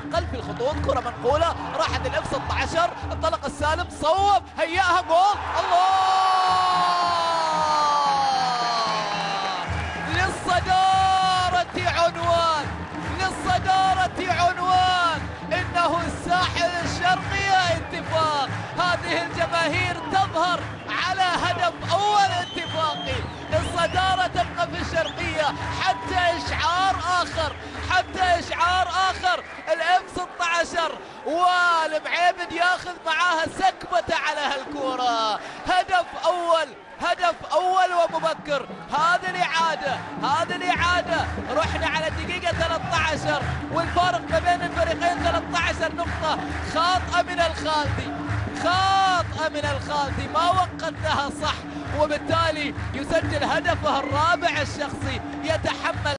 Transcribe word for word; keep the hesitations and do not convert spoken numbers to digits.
الاقل في الخطوط. كره منقوله راحت الاف ستة عشر، انطلق السالم صوب هيئها جول. الله للصداره عنوان، للصداره عنوان. انه الساحل الشرقي اتفاق. هذه الجماهير تظهر على هدف اول اتفاقي. الصداره تبقى في الشرقيه حتى اشعار اخر، حتى اشعار اخر. الاف ستة عشر والمعيبد ياخذ معاها سكبته على هالكوره. هدف اول، هدف اول ومبكر. هذه الاعاده، هذه الاعاده. رحنا على الدقيقه ثلاثة عشر والفارق ما بين الفريقين ثلاثة عشر نقطه. خاطئه من الخالدي، خاطئه من الخالدي، ما وقتها صح، وبالتالي يسجل هدفه الرابع الشخصي. يتحمل